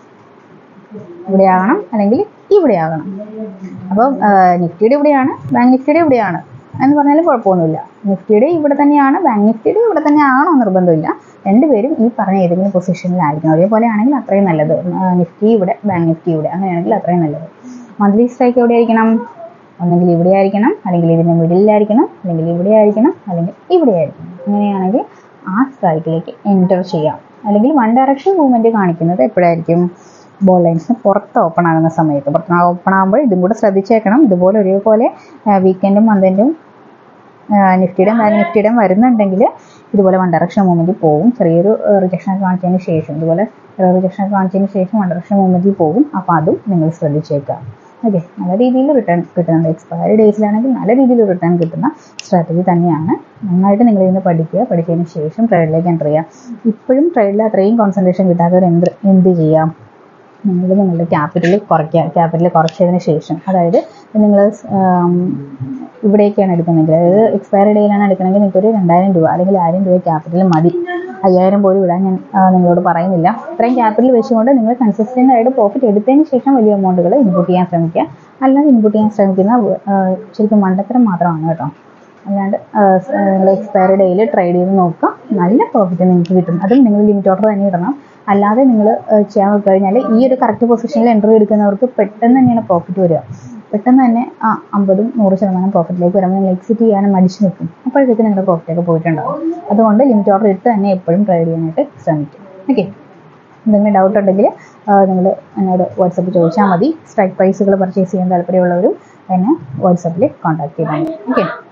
അല്ലെങ്കിൽ ഇവിടെ ആകണം. അപ്പം നിഫ്റ്റിയുടെ ഇവിടെയാണ്, ബാങ്ക് നിഫ്റ്റിയുടെ ഇവിടെയാണ് എന്ന് പറഞ്ഞാലും കുഴപ്പമൊന്നുമില്ല. നിഫ്റ്റിയുടെ ഇവിടെ തന്നെയാണ്, ബാങ്ക് നിഫ്റ്റിയുടെ ഇവിടെ തന്നെ ആകണോ നിർബന്ധമില്ല. രണ്ടുപേരും ഈ പറഞ്ഞ ഏതെങ്കിലും പൊസിഷനിലായിരിക്കും. അതേപോലെ ആണെങ്കിൽ അത്രയും നല്ലത്. നിഫ്റ്റി ഇവിടെ, ബാങ്ക് നിഫ്റ്റി ഇവിടെ, അങ്ങനെയാണെങ്കിൽ അത്രയും നല്ലത്. മന്ത്ലി സ്ട്രൈക്ക് എവിടെ ആയിരിക്കണം? ഒന്നെങ്കിൽ ഇവിടെ ആയിരിക്കണം, അല്ലെങ്കിൽ ഇതിൻ്റെ മിഡിലായിരിക്കണം, അല്ലെങ്കിൽ ഇവിടെ ആയിരിക്കണം, അല്ലെങ്കിൽ ഇവിടെ ആയിരിക്കണം. അങ്ങനെയാണെങ്കിൽ ആ സ്ട്രൈക്കിലേക്ക് എൻ്റർ ചെയ്യാം. അല്ലെങ്കിൽ വൺ ഡയറക്ഷൻ മൂവ്മെൻറ്റ് കാണിക്കുന്നത് എപ്പോഴായിരിക്കും? ബോൾ ലൈൻസിന് പുറത്ത് ഓപ്പൺ ആകുന്ന സമയത്ത്. പുറത്ത് ഓപ്പൺ ആകുമ്പോൾ ഇതും കൂടെ ശ്രദ്ധിച്ചേക്കണം. ഇതുപോലെ ഒരേപോലെ വീക്കെൻഡും മന്തിൻ്റെയും നിഫ്റ്റിയുടെയും ബാങ്ക് നിഫ്റ്റിയുടെയും വരുന്നുണ്ടെങ്കിൽ ഇതുപോലെ വൺ ഡയറക്ഷൻ മൂവ്മെൻറ്റിൽ പോകും. ചെറിയൊരു റിജക്ഷൻ കാണിച്ചതിന് ശേഷം, ഇതുപോലെ റിജക്ഷൻ കാണിച്ചതിന് ശേഷം വൺ ഡയറക്ഷൻ മൂവ്മെൻറ്റിൽ പോകും. അപ്പോൾ അതും നിങ്ങൾ ശ്രദ്ധിച്ചേക്കാം. ഓക്കെ, നല്ല രീതിയിൽ റിട്ടേൺ കിട്ടുന്നുണ്ട്. എക്സ്പയറി ഡേയ്സിലാണെങ്കിൽ നല്ല രീതിയിൽ റിട്ടേൺ കിട്ടുന്ന സ്ട്രാറ്റജി തന്നെയാണ്. നന്നായിട്ട് നിങ്ങൾ ഇതിന് പഠിച്ചതിന് ശേഷം ട്രേഡിലേക്ക് എൻ്റർ ചെയ്യുക. ഇപ്പോഴും ട്രേഡിൽ അത്രയും കോൺസെൻട്രേഷൻ കിട്ടാത്തവർ എന്ത് ചെയ്യാം? നിങ്ങളുടെ ക്യാപിറ്റൽ കുറച്ചതിന് ശേഷം, അതായത് നിങ്ങൾ ഇവിടേക്കാണ് എടുക്കുന്നതെങ്കിൽ, അതായത് എക്സ്പയറി ഡേയിലാണ് എടുക്കണമെങ്കിൽ നിങ്ങൾക്കൊരു 2000 രൂപ അല്ലെങ്കിൽ 1000 രൂപ ക്യാപിറ്റൽ മതി. 5000 പോലും ഇടാൻ ഞാൻ നിങ്ങളോട് പറയുന്നില്ല. ഇത്രയും ക്യാപിറ്റൽ വെച്ചുകൊണ്ട് നിങ്ങൾ കൺസിസ്റ്റൻ്റ് ആയിട്ട് പ്രോഫിറ്റ് എടുത്തതിന് ശേഷം വലിയ എമൗണ്ടുകൾ ഇൻപുട്ട് ചെയ്യാൻ ശ്രമിക്കുക. അല്ലാതെ ഇൻപുട്ട് ചെയ്യാൻ ശ്രമിക്കുന്ന ശരിക്കും മണ്ടത്തരം മാത്രമാണ് കേട്ടോ. അല്ലാണ്ട് നിങ്ങൾ എക്സ്പയറി ഡേയിൽ ട്രേഡ് ചെയ്ത് നോക്കുക, നല്ല പ്രോഫിറ്റ് നിങ്ങൾക്ക് കിട്ടും. അതും നിങ്ങൾ ലിമിറ്റ് ഓർഡർ തന്നെ ഇടണം. അല്ലാതെ നിങ്ങൾ ചെയ്യാൻ കഴിഞ്ഞാൽ ഈ ഒരു കറക്റ്റ് പൊസിഷനിൽ എൻട്രി എടുക്കുന്നവർക്ക് പെട്ടെന്ന് തന്നെയാണ് പ്രോഫിറ്റ് വരിക. പെട്ടെന്ന് തന്നെ 50-100% പ്രോഫിറ്റിലേക്ക് വരുമ്പോൾ നിങ്ങൾ എക്സിറ്റ് ചെയ്യാനും മടിച്ചു നിൽക്കും. അപ്പോഴത്തേക്ക് നിങ്ങളുടെ പ്രോഫിറ്റൊക്കെ പോയിട്ടുണ്ടാകും. അതുകൊണ്ട് ലിമിറ്റ് ഓർഡർ ഇട്ട് തന്നെ എപ്പോഴും ട്രേഡ് ചെയ്യാനായിട്ട് ശ്രമിക്കും. ഓക്കെ. എന്തെങ്കിലും ഡൗട്ട് ഉണ്ടെങ്കിൽ നിങ്ങൾ എന്നോട് വാട്സപ്പിൽ ചോദിച്ചാൽ മതി. സ്ട്രൈക്ക് പ്രൈസുകൾ പർച്ചേസ് ചെയ്യാൻ താല്പര്യമുള്ളവരും എന്നെ വാട്സപ്പിൽ കോൺടാക്ട് ചെയ്താൽ മതി. ഓക്കെ.